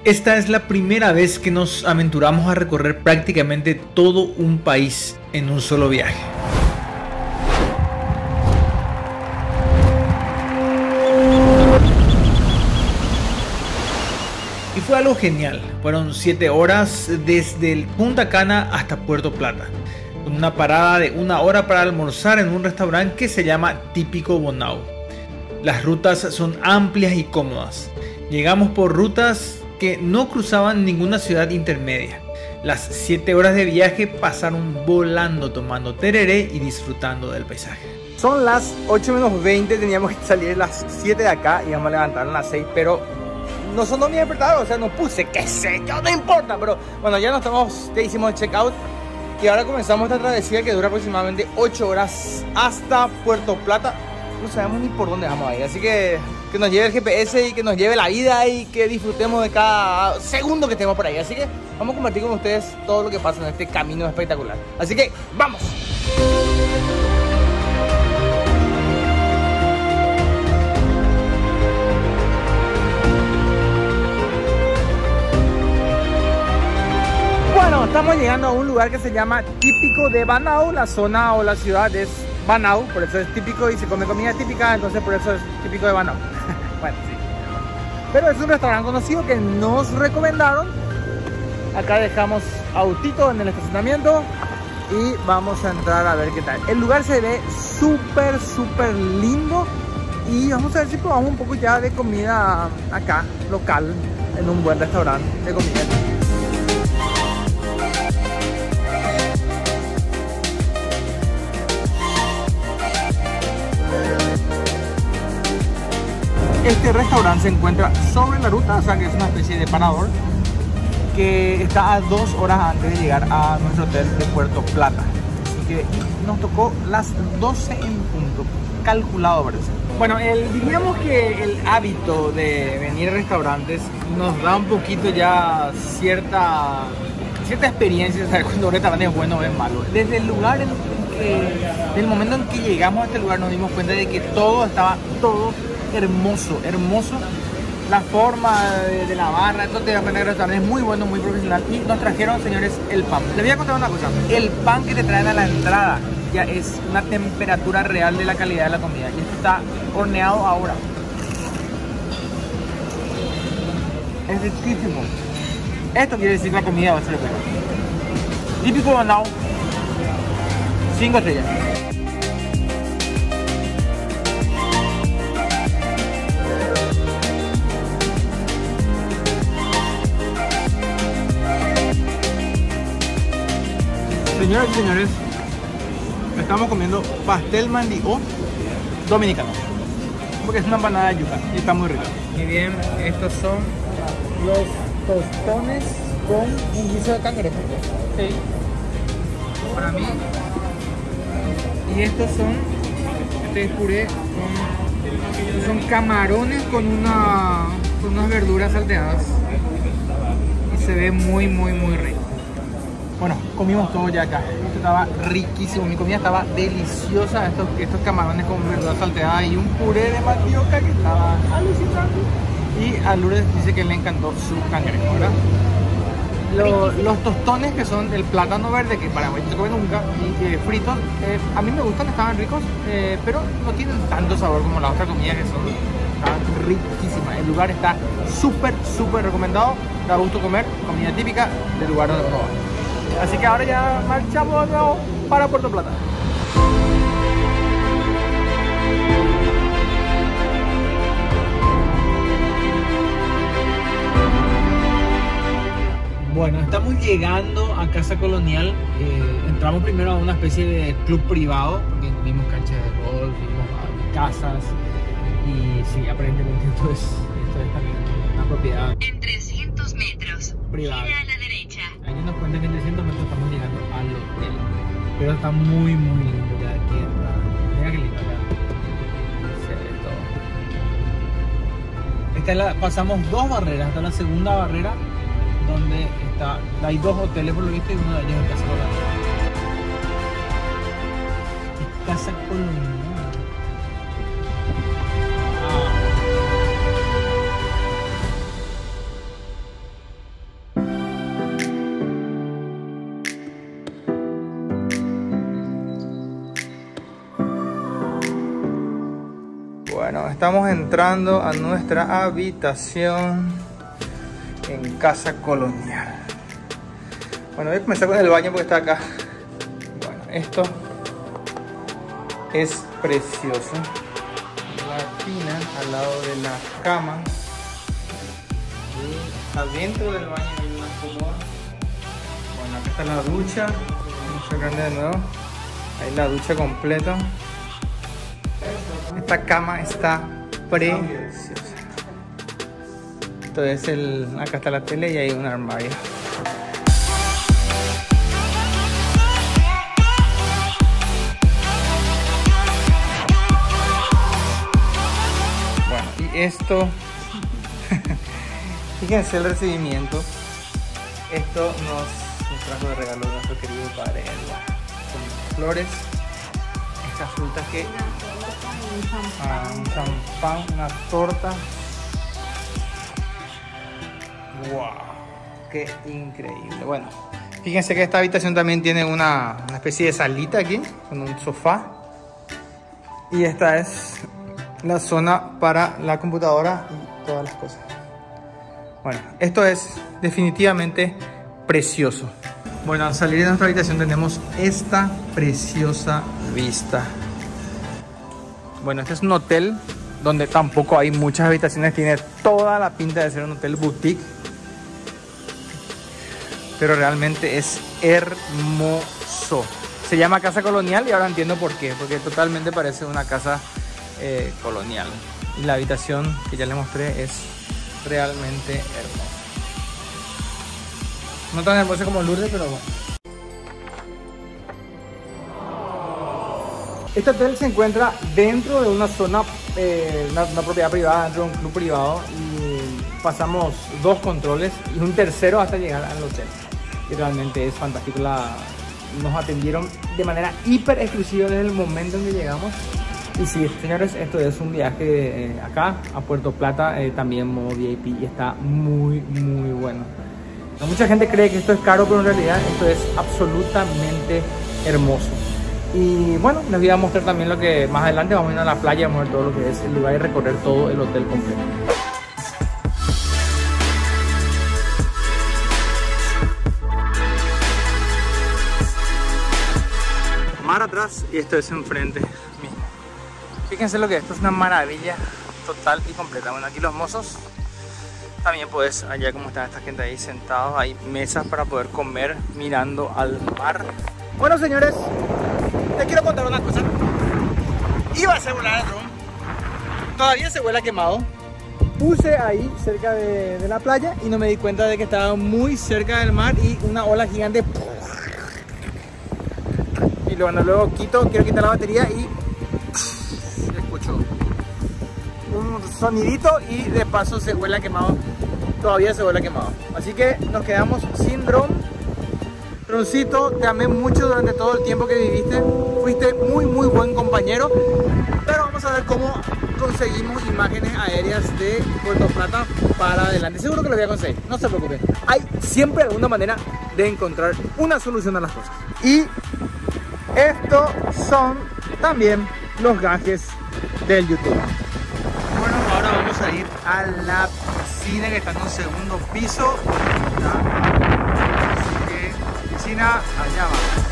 Esta es la primera vez que nos aventuramos a recorrer prácticamente todo un país en un solo viaje. Y fue algo genial. Fueron 7 horas desde el Punta Cana hasta Puerto Plata, con una parada de 1 hora para almorzar en un restaurante que se llama Típico Bonao. Las rutas son amplias y cómodas. Llegamos por rutas que no cruzaban ninguna ciudad intermedia. Las 7 horas de viaje pasaron volando, tomando tereré y disfrutando del paisaje. Son las 8 menos 20, teníamos que salir a las 7 de acá y vamos a levantar a las 6, pero no sonó mi despertador, o sea, no puse, qué sé yo, no importa, pero bueno, ya hicimos el checkout y ahora comenzamos esta travesía que dura aproximadamente 8 horas hasta Puerto Plata. No sabemos ni por dónde vamos a ir, así que nos lleve el GPS y que nos lleve la vida y que disfrutemos de cada segundo que estemos por ahí. Así que vamos a compartir con ustedes todo lo que pasa en este camino espectacular. Así que ¡vamos! Bueno, estamos llegando a un lugar que se llama Típico de Banao. La zona o la ciudad es Banao, por eso es típico y se come comida típica, entonces por eso es Típico de Banao. Bueno, sí. Pero es un restaurante conocido que nos recomendaron. Acá dejamos autito en el estacionamiento y vamos a entrar a ver qué tal. El lugar se ve súper lindo y vamos a ver si probamos un poco ya de comida acá, local, en un buen restaurante de comida. Este restaurante se encuentra sobre la ruta, o sea que es una especie de parador que está a 2 horas antes de llegar a nuestro hotel de Puerto Plata. Así que nos tocó las 12 en punto, calculado parece. Bueno, diríamos que el hábito de venir a restaurantes nos da un poquito ya cierta experiencia de saber cuando un restaurante es bueno o es malo. Desde el lugar desde el momento en que llegamos a este lugar nos dimos cuenta de que estaba hermoso. La forma de la barra, esto te da cuenta que el restaurante es muy bueno, muy profesional. Y nos trajeron, señores, el pan. Les voy a contar una cosa. El pan que te traen a la entrada ya es una temperatura real de la calidad de la comida. Y esto está horneado ahora. Es riquísimo. Esto quiere decir que la comida va a ser buena. Típico Banao, 5 estrellas. Señoras y señores, estamos comiendo pastel mandió dominicano, porque es una empanada de yuca y está muy rica. Y bien, estos son los tostones con un guiso de cangrejo. Sí. Para mí. Y estos este puré son camarones con unas verduras salteadas. Y se ve muy rico. Bueno, comimos todo ya acá. Esto estaba riquísimo. Mi comida estaba deliciosa. Estos camarones con verdura salteada y un puré de mandioca que estaba alucinante. Y a Lourdes dice que le encantó su cangrejo, ¿verdad? Los tostones, que son el plátano verde, que para mí no se come nunca, y fritos, a mí me gustan, estaban ricos, pero no tienen tanto sabor como la otra comida, que estaban riquísimas. El lugar está súper recomendado. Da gusto comer comida típica del lugar donde uno va. Así que ahora ya marchamos de nuevo para Puerto Plata. Bueno, estamos llegando a Casa Colonial. Entramos primero a una especie de club privado, porque vimos canchas de golf, vimos casas y sí, aparentemente esto es también una propiedad en 300 metros privada. Gira a la derecha. Ahí nos cuentan que en 300 metros estamos llegando al hotel, pero está muy lindo ya aquí entrada. Mira qué lindo acá. Se ve todo. Pasamos 2 barreras, hasta la segunda barrera, donde hay 2 hoteles por lo visto y uno de ellos es Casa Colonial. Casa Colonial. Bueno, estamos entrando a nuestra habitación en Casa Colonial. Bueno, voy a comenzar con el baño porque está acá. Bueno, esto es precioso. La tina al lado de la cama. Y adentro del baño hay una cómoda. Bueno, acá está la ducha. Vamos a grande de nuevo. Ahí la ducha completa. Esta cama está preciosa. Esto es acá está la tele y hay un armario. Bueno, y esto, fíjense el recibimiento. Esto nos trajo de regalo nuestro querido padre Edward. Con flores, estas frutas que un champán, una torta. Wow, qué increíble. Bueno, fíjense que esta habitación también tiene una especie de salita aquí con un sofá. Y esta es la zona para la computadora y todas las cosas. Bueno, esto es definitivamente precioso. Bueno, al salir de nuestra habitación tenemos esta preciosa vista. Bueno, este es un hotel donde tampoco hay muchas habitaciones. Tiene toda la pinta de ser un hotel boutique. Pero realmente es hermoso. Se llama Casa Colonial y ahora entiendo por qué. Porque totalmente parece una casa colonial. Y la habitación que ya les mostré es realmente hermosa. No tan hermosa como Lourdes, pero bueno. Este hotel se encuentra dentro de una zona, una propiedad privada, dentro de un club privado. Y pasamos 2 controles y un tercero hasta llegar al hotel. Y realmente es fantástico. Nos atendieron de manera hiper exclusiva desde el momento en que llegamos. Y sí, señores, esto es un viaje acá a Puerto Plata, también modo VIP, y está muy, muy bueno. Mucha gente cree que esto es caro, pero en realidad esto es absolutamente hermoso. Y bueno, les voy a mostrar también lo que más adelante vamos a ir a la playa, vamos a ver todo lo que es el lugar y recorrer todo el hotel completo. Mar atrás y esto es enfrente mismo. Fíjense lo que es, esto es una maravilla total y completa. Bueno, aquí los mozos también puedes, allá como está esta gente ahí sentados, hay mesas para poder comer mirando al mar. Bueno, señores, les quiero contar una cosa. Iba a hacer volar el dron, todavía se vuela quemado. Puse ahí cerca de la playa y no me di cuenta de que estaba muy cerca del mar y una ola gigante. Y luego quiero quitar la batería y escucho un sonidito y de paso se vuela quemado. Todavía se vuela quemado. Así que nos quedamos sin dron. Droncito, te amé mucho durante todo el tiempo que viviste. Fuiste muy buen compañero. Pero vamos a ver cómo conseguimos imágenes aéreas de Puerto Plata para adelante. Seguro que lo voy a conseguir, no se preocupen. Hay siempre alguna manera de encontrar una solución a las cosas. Y estos son también los gajes del YouTube. Bueno, ahora vamos a ir a la piscina que está en un segundo piso. Así que piscina, allá vamos.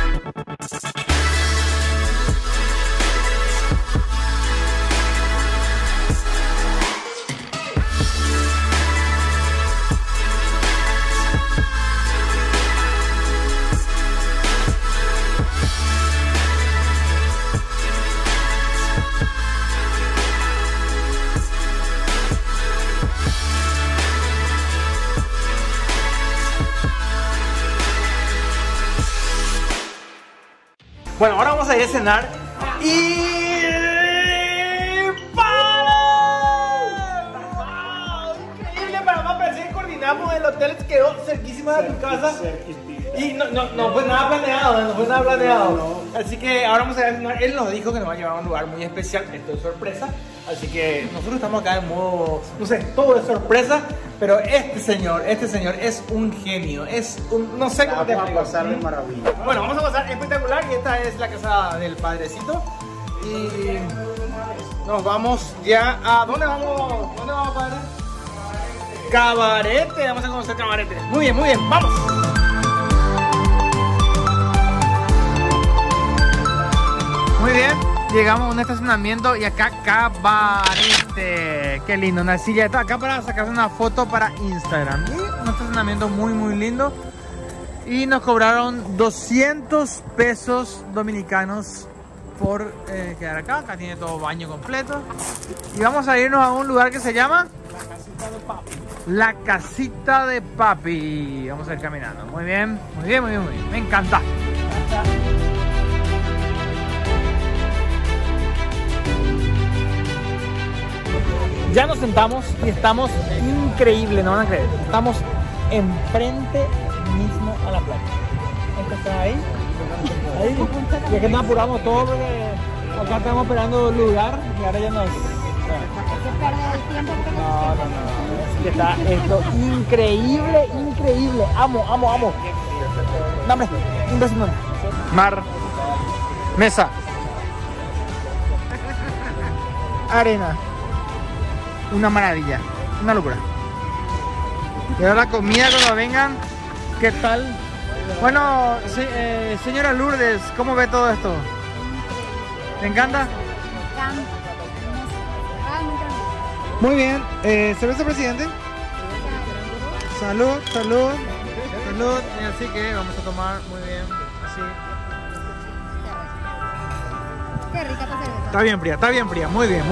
Bueno, ahora vamos a ir a cenar y... ¡Wow! Increíble, para más parecer coordinamos el hotel, quedó cerquísima de tu casa. Y no fue nada planeado, no fue nada planeado. Así que ahora vamos a ir a cenar. Él nos dijo que nos va a llevar a un lugar muy especial, esto es sorpresa. Así que nosotros estamos acá en modo, no sé, todo es sorpresa. Pero este señor es un genio, es un, no sé cómo te explico. Vamos a pasar de maravilla. Bueno, vamos a pasar espectacular y esta es la casa del padrecito. Y nos vamos ya a... ¿Dónde vamos? ¿Dónde vamos, padre? Cabarete. Vamos a conocer Cabarete. Muy bien, vamos. Muy bien, llegamos a un estacionamiento y acá Cabarete. Qué lindo, una silla de acá para sacarse una foto para Instagram. Y un estacionamiento muy lindo. Y nos cobraron 200 pesos dominicanos por quedar acá. Acá tiene todo baño completo. Y vamos a irnos a un lugar que se llama La Casita de Papi. La Casita de Papi. Vamos a ir caminando. Muy bien. Me encanta. Ya nos sentamos y estamos increíble, no van a creer. Estamos enfrente mismo a la playa. Esta está ahí. Y es que nos apuramos todo porque acá estamos esperando un lugar y ahora ya nos... No. Es que está esto increíble. Amo. Dame, impresionante. Mar, mesa, arena. Una maravilla, una locura. Y ahora la comida cuando vengan, ¿qué tal? Bueno, sí, señora Lourdes, ¿cómo ve todo esto? ¿Te encanta? Muy bien, ¿cerveza, presidente? Salud. Y así que vamos a tomar muy bien, así. Qué rica esta cerveza. Está bien fría, muy bien.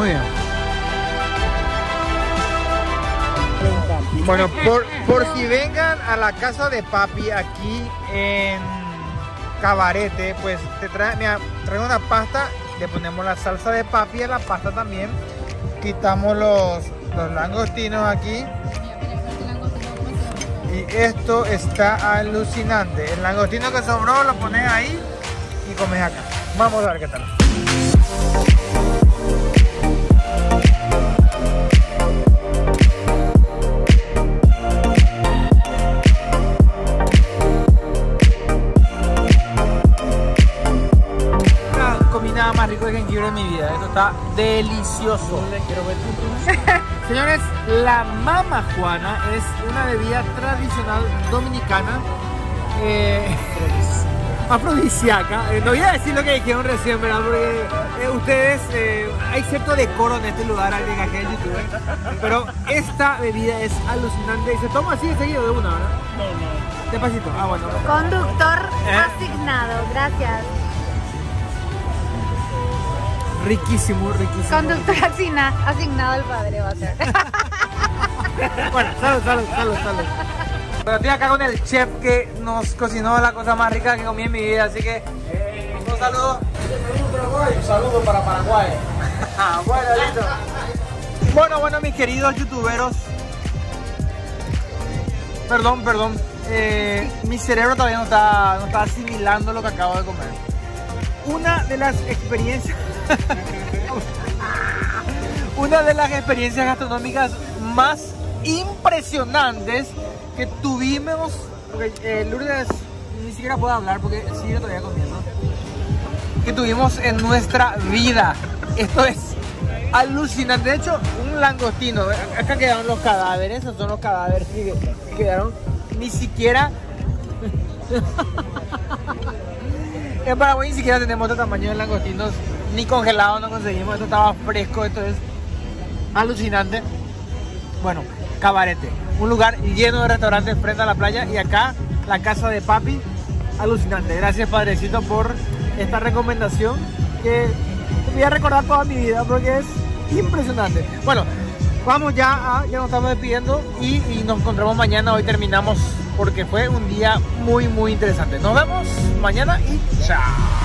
Bueno, por si vengan a la casa de papi aquí en Cabarete, pues traigo una pasta, le ponemos la salsa de papi a la pasta también, quitamos los langostinos aquí y esto está alucinante. El langostino que sobró lo pones ahí y comes acá. Vamos a ver qué tal. Más rico de jengibre en mi vida, esto está delicioso. Señores, la Mama Juana es una bebida tradicional dominicana, afrodisíaca. No voy a decir lo que dijeron recién, ¿verdad? Porque ustedes, hay cierto decoro en este lugar, al de aquel youtuber, pero esta bebida es alucinante y se toma así de seguido de una, ¿verdad? No. Despacito, bueno. Conductor asignado, gracias. Riquísimo. Conductor asignado al padre va a ser. Bueno, salud. Pero estoy acá con el chef que nos cocinó la cosa más rica que comí en mi vida, así que un saludo. Un saludo para Paraguay. Bueno, listo. Bueno, mis queridos youtuberos. Perdón. Mi cerebro todavía no está asimilando lo que acabo de comer. Una de las experiencias gastronómicas más impresionantes que tuvimos, porque Lourdes ni siquiera puede hablar porque sigue todavía comiendo, que tuvimos en nuestra vida. Esto es alucinante. De hecho, un langostino, acá quedaron los cadáveres, esos son los cadáveres que quedaron, ni siquiera en Paraguay ni siquiera tenemos este tamaño de langostinos, ni congelados no conseguimos, esto estaba fresco, esto es alucinante. Bueno, Cabarete, un lugar lleno de restaurantes frente a la playa, y acá la casa de papi, alucinante. Gracias, padrecito, por esta recomendación que voy a recordar toda mi vida porque es impresionante. Bueno, vamos ya nos estamos despidiendo y nos encontramos mañana. Hoy terminamos porque fue un día muy interesante. Nos vemos mañana y chao.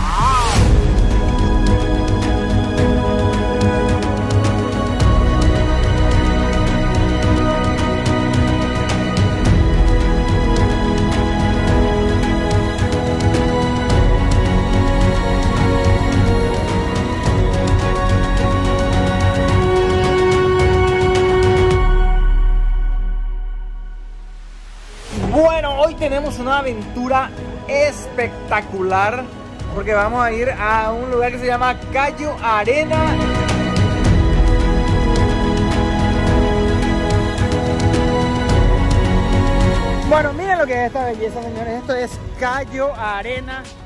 Bueno, hoy tenemos una aventura espectacular porque vamos a ir a un lugar que se llama Cayo Arena. lo que es esta belleza, señores. Esto es Cayo Arena